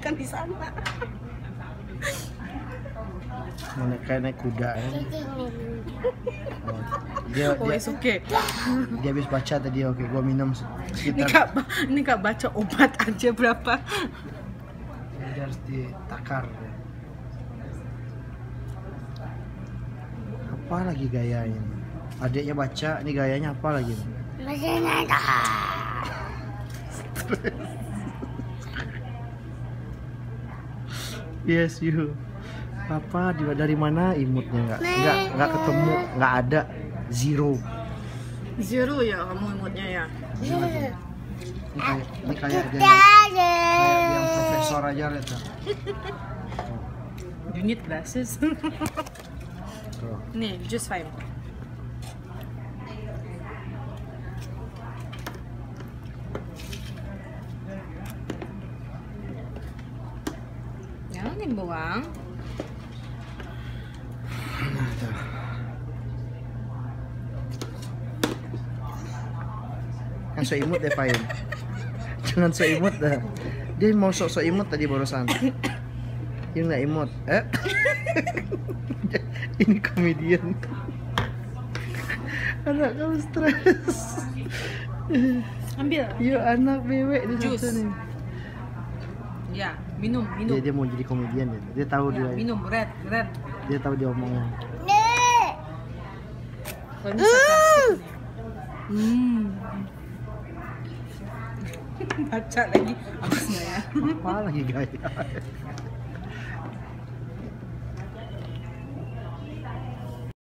kan di sana. Naik kuda ya. Dia Oke. dia habis baca tadi. Oke, gua minum sekitar. Ini kak baca obat aja berapa? Dia harus ditakar ya. Apa lagi gayanya? Adiknya baca, ini gayanya apa lagi? Yes you. Apa dari mana imutnya nggak ketemu, nggak ada, zero ya kamu imutnya ya. Ini kayak yang profesor aja lihat tuh. You need glasses. Nih, just fine. Jangan dibuang. Kan so imut deh Pain. Jangan so imut dah. Dia mau so imut tadi barusan. Dia nggak imut. Ini komedian. Anak kamu stres. Ambil. Yuk anak bebek di Jus. situ nih. Ya, minum. Dia mau jadi komedian ya. Dia tahu Ya, dia. minum red. Dia tahu dia omongnya. Kalau ini sarkastik nih. Baca lagi, habis nggak ya? Apa lagi guys?